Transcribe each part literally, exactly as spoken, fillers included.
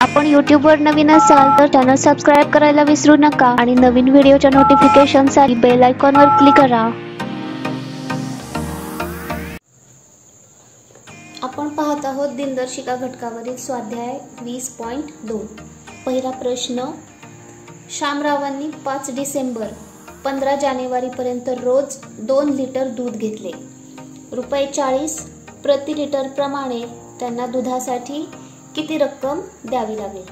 आपण यूट्यूबवर नवीन असाल तर चॅनल सबस्क्राइब करायला विसरू नका आणि नवीन व्हिडिओच्या नोटिफिकेशनसाठी बेल आयकॉनवर क्लिक करा। आपण पाहत आहोत दिनदर्शिका घटकावरील स्वाध्याय वीस पॉइंट दोन। पहिला प्रश्न, शामरावांनी पाच डिसेंबर पंधरा जानेवारी पर्यंत रोज दोन लिटर दूध घेतले। रुपये चाळीस प्रति लिटर प्रमाणे त्यांना दुधासाठी किती रक्कम द्यावी लागेल?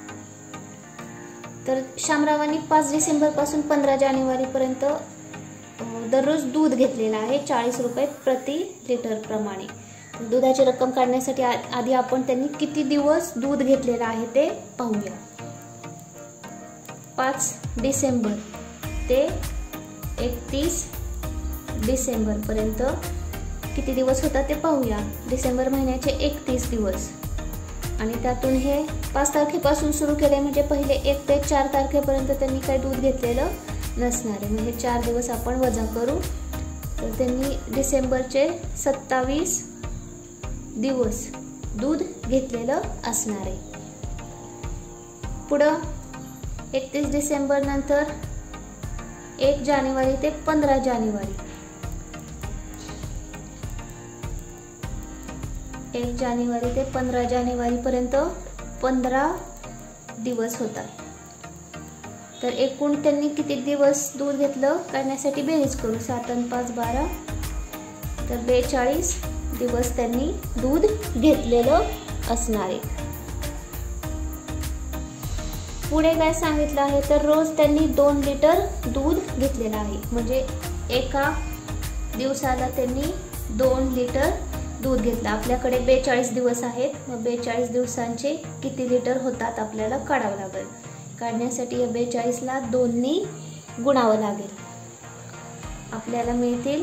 तर शामरावांनी पाच डिसेंबर पासून पंधरा जानेवारी पर्यंत दररोज दूध घेतलेला आहे चाळीस रुपये प्रति लिटर प्रमाणे। दुधाची रक्कम काढण्यासाठी आधी आपण त्यांनी किती दिवस दूध घेतलेला आहे ते पाहूया। पाच डिसेंबर ते एकतीस डिसेंबर पर्यंत किती दिवस होता ते पाहूया। डिसेंबर महिन्याचे एकतीस दिवस आणि त्यातून हे पाच तारखेपासून सुरू केले म्हणजे पहिले एक ते चार तारखेपर्यंत त्यांनी काही दूध घेतलेलं नसणार आहे। म्हणजे चार दिवस आपण वजा करू तर त्यांनी डिसेंबरचे सत्तावीस दिवस दूध घेतलेलं असणार आहे। पुढं एकतीस डिसेंबर नंतर एक जानेवारी ते पंधरा जानेवारी एक जानेवारी ते पंधरा जानेवारी पर्यंत पंधरा दिवस होतात। तर एकूण त्यांनी किती दिवस दूध घेतलं करण्यासाठी बेरीज करू। सात आणि पाच बारा तर बेचाळीस दिवस त्यांनी दूध घेतलेलं असणार आहे। पुढे काय सांगितलं आहे तर रोज त्यांनी दोन लिटर दूध घेतलेलं आहे। म्हणजे एका दिवसाला त्यांनी दोन लिटर दूध घेतलं। आपल्याकडे बेचाळीस दिवस आहेत मग बेचाळीस दिवसांचे किती लिटर होतात आपल्याला काढावं लागेल। काढण्यासाठी या बेचाळीस ला दोननी गुणावं लागेल। आपल्याला मिळतील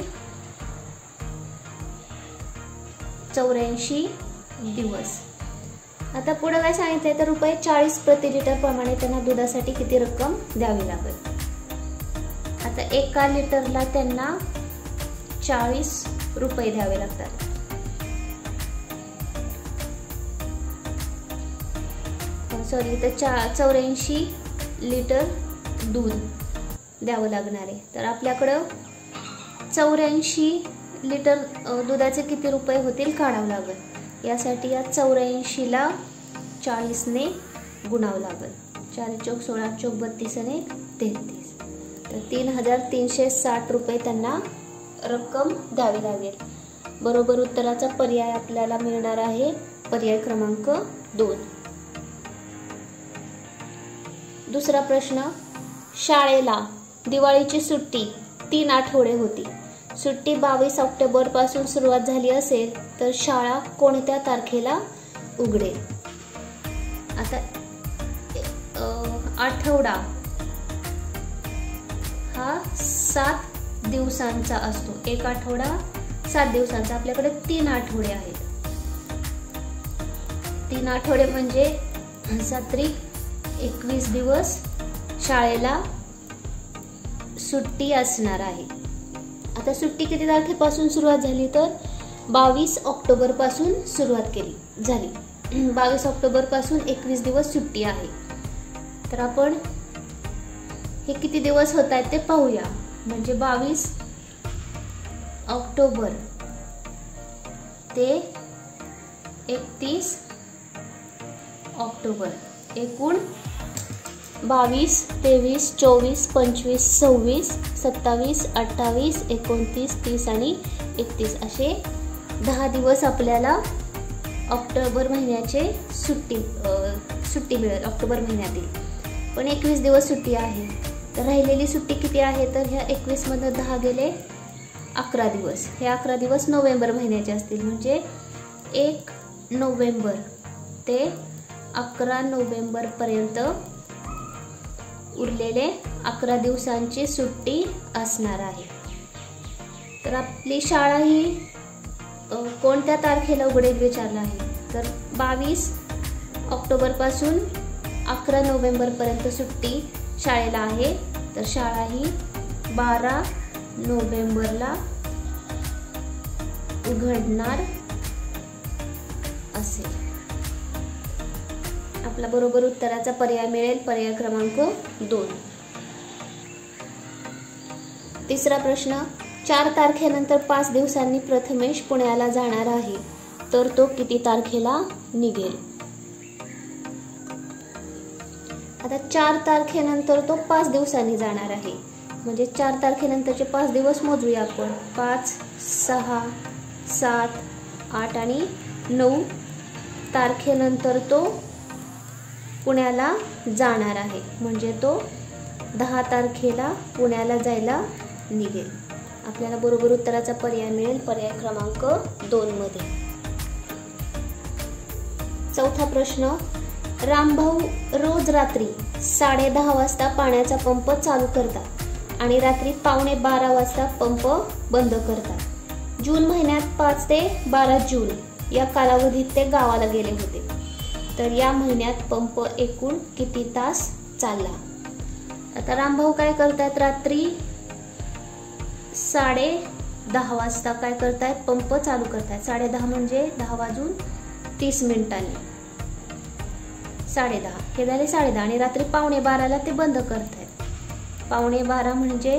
चौऱ्याऐंशी दिवस। आता पुढे काय सांगितलंय तर रुपये चाळीस प्रति लिटर प्रमाणे त्यांना दुधासाठी किती रक्कम द्यावी लागेल। आता एका लिटरला त्यांना चाळीस रुपये द्यावे लागतात। सॉरी तर चौऱ्याऐंशी लिटर दूध द्यावं लागणार आहे। तर आपल्याकडं चौऱ्याऐंशी लिटर दुधाचे किती रुपये होतील काढावं लागेल। यासाठी या चौऱ्याऐंशी ला चाळीस ने गुणावं लागेल। चार चौक सोळा चौक बत्तीस आणि तेहतीस तर तीन हजार तीनशे साठ रुपये त्यांना रक्कम द्यावी लागेल। बरोबर उत्तराचा पर्याय आपल्याला मिळणार आहे पर्याय क्रमांक दोन। दुसरा प्रश्न, शाळेला दिवाळीची सुट्टी तीन आठवडे होती। सुट्टी बावीस ऑक्टोबर पासून सुरुवात झाली असेल तर शाळा कोणत्या तारखेला उघडेल? आता आठवडा हा सात दिवसांचा असतो। एक आठवडा सात दिवसांचा। आपल्याकडे तीन आठवडे आहेत। तीन आठवडे म्हणजे सात्री एकवीस दिवस शाळेला सुट्टी असणार आहे। आता सुट्टी किती तारखेपासून सुरुवात झाली तर बावीस ऑक्टोबर पासून सुरुवात केली झाली। बावीस ऑक्टोबर पासून एकवीस दिवस सुट्टी आहे। तर आपण हे किती दिवस होत आहेत ते पाहूया। म्हणजे बावीस ऑक्टोबर ते एकतीस ऑक्टोबर एकूण बावीस तेवीस चोवीस पंचवीस सव्वीस सत्तावीस अठ्ठावीस एकोणतीस तीस आणि एकतीस असे दहा दिवस आपल्याला ऑक्टोबर महिन्याचे सुट्टी सुट्टी मिळेल ऑक्टोबर महिन्यातील। पण एकवीस दिवस सुट्टी आहे तर राहिलेली सुट्टी किती आहे तर ह्या एकवीस मधून दहा गेले अकरा दिवस। हे अकरा दिवस नोव्हेंबर महिन्याचे असतील। म्हणजे एक नोव्हेंबर ते अकरा नोव्हेंबर पर्यंत उरलेले अकरा दिवसांची सुट्टी असणार आहे। तर आपली शाळा ही कोणत्या तारखेला उघडेल विचारलं आहे तर बावीस ऑक्टोबर पासून अकरा नोव्हेंबर पर्यंत सुट्टी शाळेला आहे। तर शाळा ही बारा नोव्हेंबरला उघडणार असेल। आपला बरोबर उत्तराचा पर्याय मिळेल पर्याय क्रमांक दोन. तिसरा प्रश्न, चार तारखेनंतर पाच दिवसांनी प्रथमेश पुण्याला जाणार आहे, तर तो किती तारखेला निघेल? आता चार तारखेनंतर तो पाच दिवसांनी जाणार आहे, म्हणजे चार तारखेनंतरचे पाच दिवस मोजूया आपण. पाच, सहा, सात, आठ आणि नऊ तारखेनंतर तो पुण्याला जाणार आहे, म्हणजे तो दहा तारखेला पुण्याला जायला निघेल. आपल्याला बरोबर उत्तराचा पर्याय मिळेल पर्याय क्रमांक दोन मध्ये. चौथा प्रश्न, रामभाऊ रोज रात्री साडे दहा वाजता पाण्याचा पंप चालू करतात आणि रात्री पावणे बारा वाजता पंप बंद करतात. जून महिन्यात पाच ते बारा जून या कालावधीत ते गावाला गेले होते, तर या महिन्यात पंप एकूण किती तास चालला? आता रामभाऊ काय करतात, रात्री साडे दहा वाजता काय करतायत, पंप चालू करतायत. साडे दहा म्हणजे दहा वाजून तीस मिनिटांनी, साडे दहा हे झाले साडे दहा, आणि रात्री पावणे बाराला ते बंद करतायत. पावणे बारा म्हणजे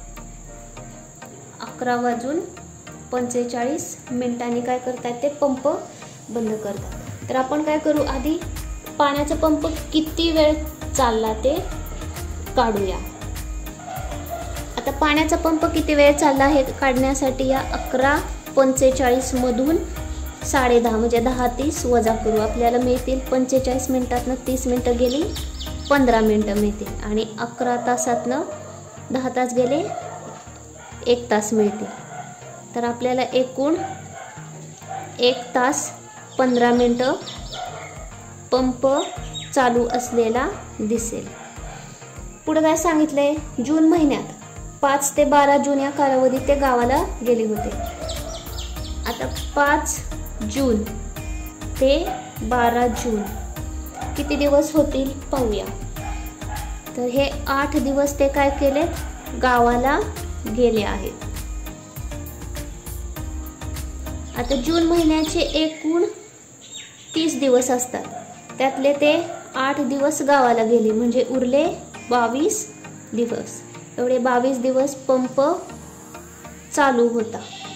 अकरा वाजून पंचेचाळीस मिनिटांनी काय करतायत, ते पंप बंद करतात. तर आपण काय करू, आधी पाण्याचा पंप किती वेळ चालला ते काढूया. आता पाण्याचा पंप किती वेळ चालला हे काढण्यासाठी या अकरा पंचेचाळीस मधून साडे दहा म्हणजे दहा तीस वजा करू. आपल्याला मिळतील पंचेचाळीस मिनिटातनं तीस मिनिटं गेली पंधरा मिनिटं मिळतील, आणि अकरा तासातनं दहा तास गेले एक तास मिळतील. तर आपल्याला एकूण एक तास पंधरा मिनिटं पंप चालू असलेला दिसेल. पुढे काय सांगितलंय, जून महिन्यात पाच ते बारा जून या कालावधीत ते गावाला गेले होते. आता पाच जून ते बारा जून किती दिवस होतील पाहूया. तर हे आठ दिवस ते काय केले, गावाला गेले आहेत. आता जून महिन्याचे एकूण तीस दिवस असतात, त्यातले ते आठ दिवस गावाला गेले, म्हणजे उरले बावीस दिवस. एवढे बावीस दिवस पंप चालू होता.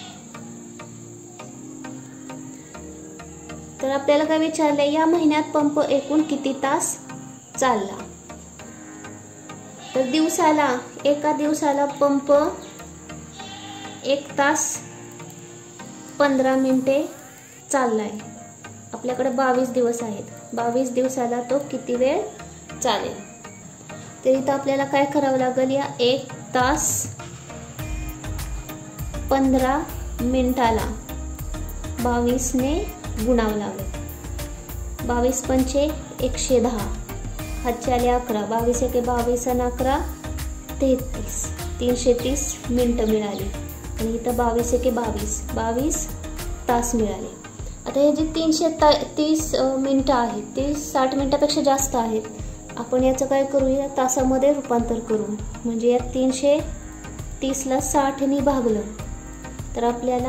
तर आपल्याला काय विचारलंय, या महिन्यात पंप एकूण किती तास चालला? तर दिवसाला एका दिवसाला पंप एक तास पंधरा मिनिटे चाललाय. आपल्याकडे बावीस दिवस आहेत, बावीस दिवसाला तो किती वेळ चालेल? तर इथं आपल्याला काय करावं लागेल, या एक तास पंधरा मिनिटाला बावीसने गुणावं लागेल. बावीस पंचे एकशे दहा, हातचे आले अकरा, बावीस एके बावीस आणि अकरा तेहतीस, तीनशे तीस मिनिटं मिळाली. आणि इथं बावीस एके बावीस, बावीस तास मिळाले. आता हे जे तीनशे तीस मिनिटं आहेत ते साठ मिनिटापेक्षा जास्त आहेत. आपण याचं काय करूया, तासामध्ये रूपांतर करू. म्हणजे या तीनशे तीसला साठने भागलं तर आपल्याला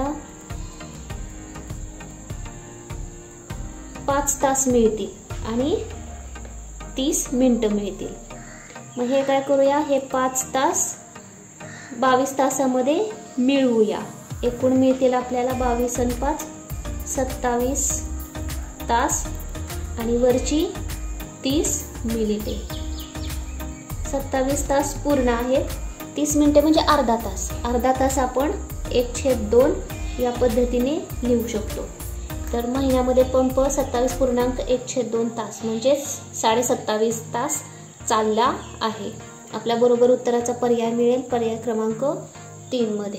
पाच तास मिळतील आणि तीस मिनिटं मिळतील. मग हे काय करूया, हे पाच तास बावीस तासामध्ये मिळवूया. एकूण मिळतील आपल्याला बावीस आणि पाच सत्तावीस तास, आणि वरची तीस मिनिटे. सत्तावीस तास पूर्ण आहेत, तीस मिनिटे म्हणजे अर्धा तास. अर्धा तास आपण एक छेद दोन या पद्धतीने लिहू शकतो. तर महिन्यामध्ये पंप सत्तावीस पूर्णांक एक छेद दोन तास म्हणजेच साडे सत्तावीस तास चालला आहे. आपल्या बरोबर उत्तराचा पर्याय मिळेल पर्याय क्रमांक तीन मध्ये.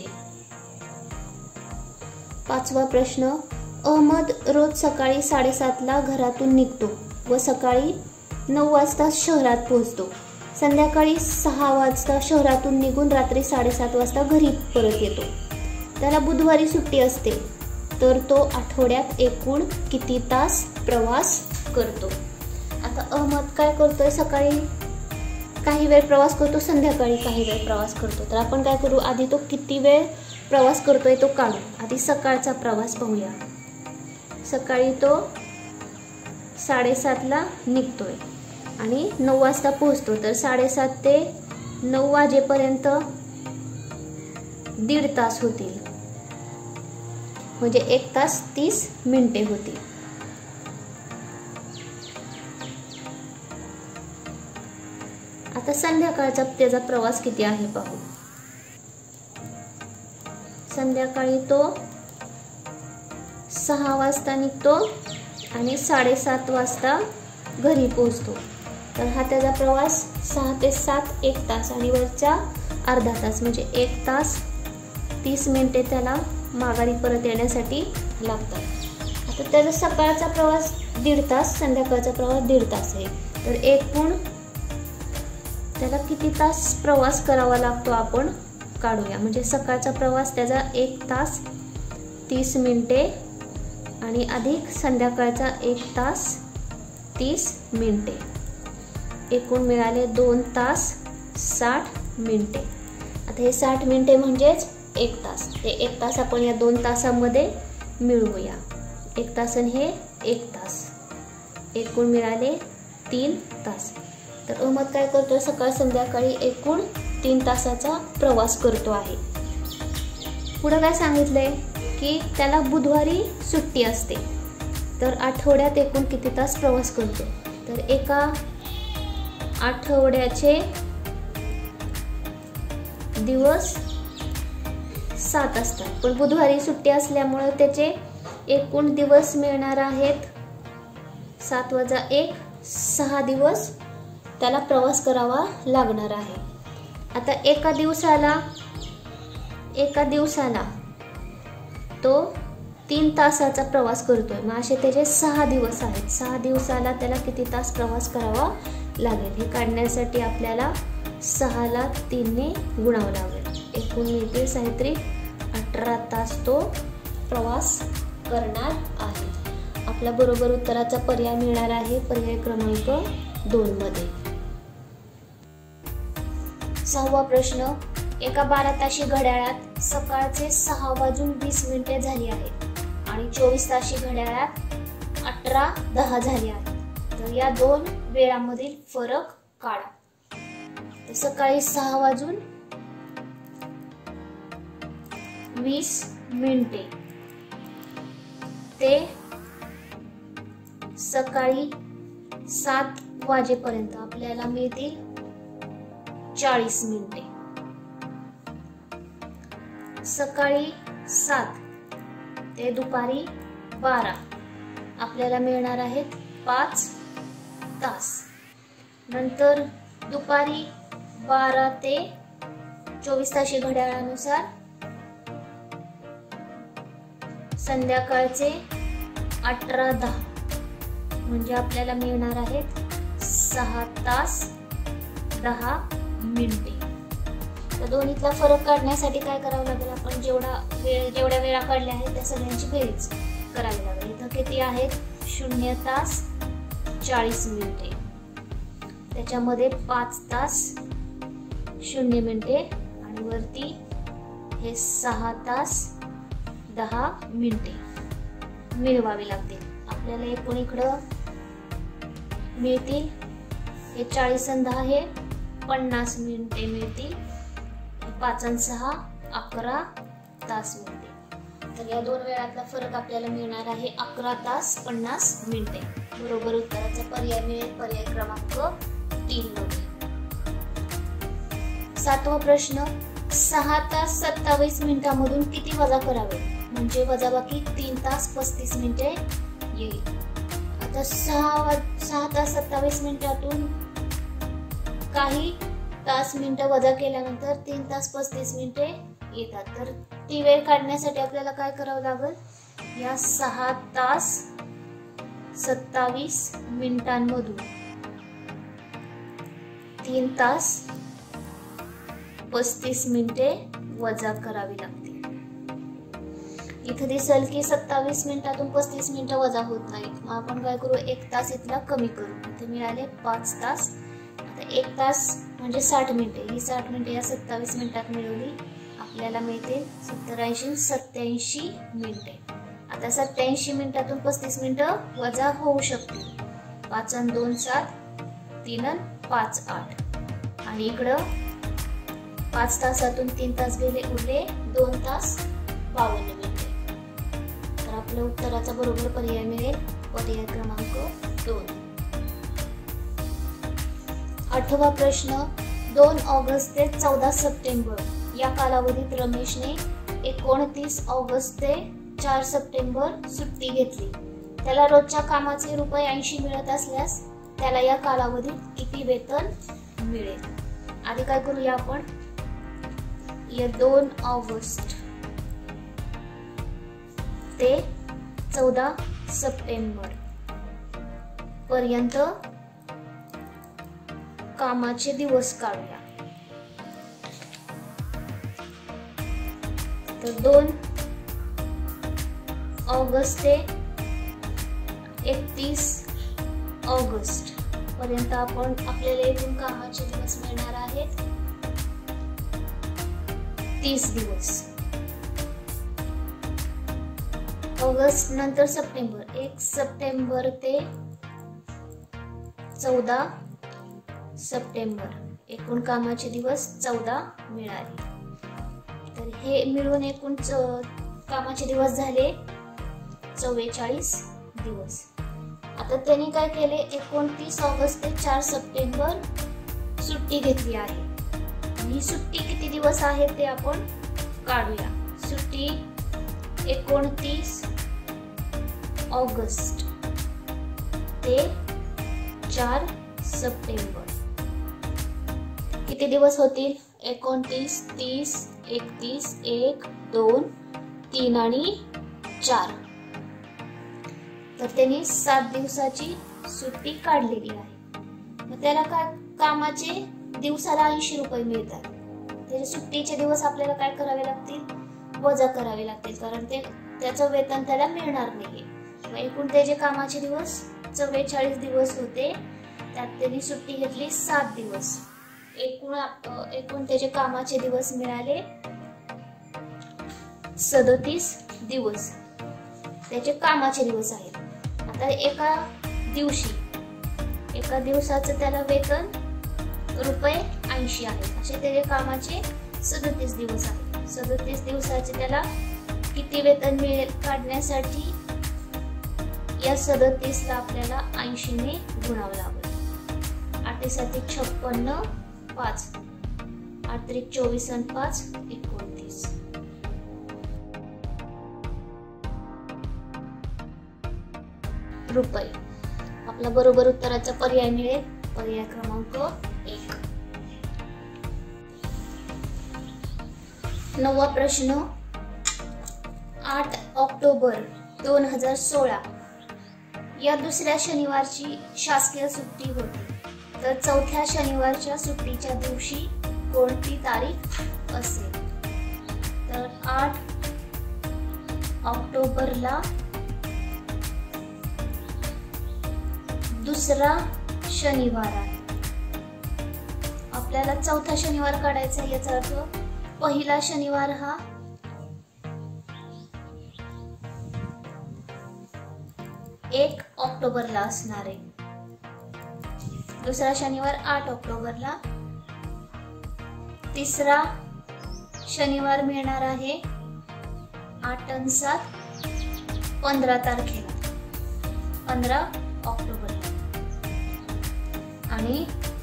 पाचवा प्रश्न, अहमद रोज सकाळी साडेसातला घरातून निघतो व सकाळी नऊ वाजता शहरात पोहोचतो. संध्याकाळी सहा वाजता शहरातून निघून रात्री साडेसात वाजता घरी परत येतो. त्याला बुधवारी सुट्टी असते, तर तो आठवड्यात एकूण किती तास प्रवास करतो? आता अहमद काय करतोय, सकाळी काही वेळ प्रवास करतो, संध्याकाळी काही वेळ प्रवास करतो. तर आपण काय करू, आधी तो किती वेळ प्रवास करतोय तो काढू. आधी सकाळचा प्रवास पाहूया. सकाळी तो साडेसातला निघतोय आणि नऊ वाजता पोहोचतो, तर साडेसात ते नऊ वाजेपर्यंत दीड तास होतील, म्हणजे एक तास तीस मिनिटे होतील. आता संध्याकाळचा त्याचा प्रवास किती आहे पाहू. संध्याकाळी तो सहा वाजता निघतो आणि साडेसात वाजता घरी पोहोचतो. तर हा त्याचा प्रवास सहा ते सात एक तास आणि वरचा अर्धा तास, म्हणजे एक तास तीस मिनिटे त्याला माघारी परत येण्यासाठी लागतात. आता त्याचा सकाळचा प्रवास दीड तास, संध्याकाळचा प्रवास दीड तास आहे. तर एकूण त्याला किती तास प्रवास करावा लागतो आपण काढूया. म्हणजे सकाळचा प्रवास त्याचा एक तास तीस मिनिटे आणि अधिक संध्याकाळचा एक तास तीस मिनिटे, एकूण मिळाले दोन तास साठ मिनिटे. आता हे साठ मिनिटे म्हणजेच एक तास, ते एक तास आपण या दोन तासामध्ये मिळवूया. एक तास आणि हे एक तास, एकूण मिळाले तीन तास. तर अहमद काय करतो, सकाळ संध्याकाळी एकूण तीन तासाचा प्रवास करतो आहे. पुढे काय सांगितलंय की त्याला बुधवारी सुट्टी असते, तर आठवड्यात एकूण किती तास प्रवास करतो. तर एका आठवड्याचे दिवस सात असतात, पण बुधवारी सुट्टी असल्यामुळे त्याचे एकूण दिवस मिळणार आहेत सात वजा एक, सहा दिवस त्याला प्रवास करावा लागणार आहे. आता एका दिवसाला एका दिवसाला तो तीन तासाचा प्रवास करतोय, मग असे त्याचे सहा दिवस आहेत. सहा दिवसाला त्याला किती तास प्रवास करावा लागेल हे काढण्यासाठी आपल्याला सहाला तीनने गुणावं लागेल. एकूण मिळते साहित्रिक अठरा तास तो प्रवास करणार आहे. आपला बरोबर उत्तराचा पर्याय मिळणार आहे पर्याय क्रमांक दोन मध्ये. सहावा प्रश्न, एका बारा ताशी घड्याळात सकाळचे सहा वाजून वीस मिनिटे झाली आहेत आणि चोवीस ताशी घड्याळात अठरा दहा झाली आहेत. तर या दोन वेळामधील फरक काढा. तर सकाळी सहा वाजून वीस मिनिटे ते सकाळी सात वाजेपर्यंत आपल्याला मिळतील चाळीस मिनिटे. सकाळी सात ते दुपारी बारा आपल्याला मिळणार आहेत पाच तास. नंतर दुपारी बारा ते चोवीस ताशी घड्याळानुसार संध्याकाळचे अठरा दहा म्हणजे आपल्याला मिळणार आहेत सहा तास दहा मिनिटे. तर दोन्हीतला फरक काढण्यासाठी काय करावं लागेल, आपण जेवढा वेळ जेवढ्या वेळा काढल्या आहेत त्या सगळ्यांची बेरीज करावी लागेल. इथं किती आहेत, शून्य तास चाळीस मिनिटे, त्याच्यामध्ये पाच तास शून्य मिनिटे आणि वरती हे सहा तास दहा मिनिटे मिळवावी लागतील. आपल्याला एकूण इकडं मिळतील हे चाळीस आणि दहा हे पन्नास मिनिटे मिळतील. पाच आणि सहा अकरा तास मिळतील. तर या दोन वेळातला फरक आपल्याला मिळणार आहे अकरा तास पन्नास मिनिटे. बरोबर उत्तराचा पर्याय मिळेल पर्याय क्रमांक तीन मध्ये. सातवा प्रश्न, सहा तास सत्तावीस मिनिटांमधून किती वजा करावे म्हणजे वजाबाकी तीन तास पस्तीस मिनिटे येईल. आता सहा सहा तास सत्तावीस मिनिटातून काही तास मिनिटं वजा केल्यानंतर तीन तास पस्तीस मिनिटे येतात. तर ती वेळ काढण्यासाठी आपल्याला काय करावं लागेल, या सहा तास सत्तावीस मिनिटांमधून तीन तास पस्तीस मिनिटे वजा करावी लागतील. इथं दिसेल की सत्तावीस मिनिटातून पस्तीस मिनिटं वजा होत नाहीत, मग आपण काय करू, एक तास इथला कमी करू. इथे मिळाले पाच तास. आता एक तास म्हणजे साठ मिनिटे, ही साठ मिनिटे या सत्तावीस मिनिटात मिळवली आपल्याला मिळते सत्तर ऐंशी सत्याऐंशी मिनिटे. आता सत्याऐंशी मिनिटातून पस्तीस मिनिटं वजा होऊ शकतील, पाच आणि दोन सात, तीन आणि पाच आठ, आणि इकडं पाच तासातून तीन तास गेले, उरले दोन तास बावन्न मिनिटे. तर आपल्या उत्तराचा बरोबर पर्याय मिळेल पर्याय क्रमांक दोन. आठवा प्रश्न, दोन ऑगस्ट ते चौदा सप्टेंबर या कालावधीत रमेशने एकोणतीस ऑगस्ट ते चार सप्टेंबर सुट्टी घेतली. त्याला रोजच्या कामाचे रुपये ऐंशी मिळत असल्यास त्याला या कालावधीत किती वेतन मिळेल? आधी काय करूया आपण, या दोन ऑगस्ट ते चौदा सप्टेंबर पर्यंत कामाचे दिवस काढूया. तर दोन ऑगस्ट ते एकतीस ऑगस्ट पर्यंत आपण आपल्याला एकूण कामाचे दिवस मिळणार आहेत तीस दिवस. ऑगस्ट नंतर सप्टेंबर, एक सप्टेंबर ते चौदा सप्टेंबर एकूण कामाचे दिवस चौदा मिळाले. तर हे मिळून एकूण कामाचे दिवस झाले चव्वेचाळीस दिवस. आता त्यांनी काय केले, एकोणतीस ऑगस्ट ते चार सप्टेंबर सुट्टी घेतली आहे. ही सुट्टी किती दिवस आहे ते आपण काढूया. सुट्टी एकोणतीस ऑगस्ट ते चार सप्टेंबर किती दिवस होतील? एकोणतीस, तीस, एकतीस, एक, दोन, तीन आणि चार. तर त्यांनी सात दिवसाची सुट्टी काढलेली आहे. मग त्याला काय कामाचे दिवसाला ऐंशी रुपये मिळतात. त्याचे सुट्टीचे दिवस आपल्याला काय करावे लागतील? वजा करावे लागतील, कारण ते त्याचं वेतन त्याला मिळणार नाही. मग एकूण त्याचे कामाचे दिवस चव्वेचाळीस दिवस होते, त्यात त्यांनी सुट्टी घेतली सात दिवस. एकूण एकूण त्याचे कामाचे दिवस मिळाले सदतीस दिवस. त्याचे कामाचे दिवस आहेत. आता एका दिवशी एका दिवसाचं त्याला वेतन रुपये ऐंशी आहे, असे त्याचे कामाचे सदतीस दिवस आहेत. सदतीस दिवसाचे त्याला किती वेतन मिळेल काढण्यासाठी या सदतीस ला आपल्याला ऐंशी ने गुणावं लागेल. आठ सात छप्पन्न, पाच, आठ त्रिक चोवीस आणि पाच एकोणतीस. रुपये. आपला बरोबर उत्तराचा पर्याय मिळेल पर्याय क्रमांक एक. नववा प्रश्न, आठ ऑक्टोबर दोन हजार सोळा या दुसऱ्या शनिवारची शासकीय सुट्टी होती. तर चौथ्या शनिवारच्या सुट्टीच्या दिवशी कोणती तारीख असेल? तर आठ ऑक्टोबरला दुसरा शनिवार आहे. आपल्याला चौथा शनिवार काढायचा, याचा अर्थ पहिला शनिवार हा एक ऑक्टोबरला असणार आहे. दुसरा शनिवार आठ ऑक्टोबरला. तिसरा शनिवार मिळणार आहे आठ आणि सात पंधरा तारखेला, पंधरा ऑक्टोबरला. आणि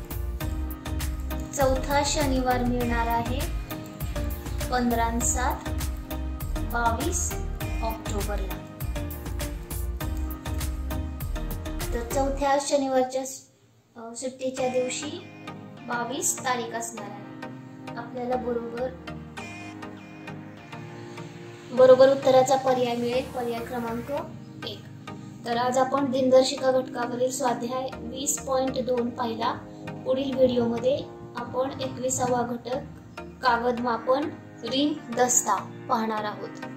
चौथा शनिवार मिळणार आहे पंधरा आणि सात बावीस ऑक्टोबरला. तर चौथ्या शनिवारच्या सुट्टीच्या दिवशी बावीस तारीख असणार आहे. आपल्याला बरोबर बरोबर उत्तराचा पर्याय मिळेल पर्याय क्रमांक एक. तर आज आपण दिनदर्शिका घटकावरील स्वाध्याय वीस पॉइंट दोन पाहिला. पुढील व्हिडिओमध्ये आपण एकविसावा घटक कागद मापन रिंग दस्ता पाहणार आहोत.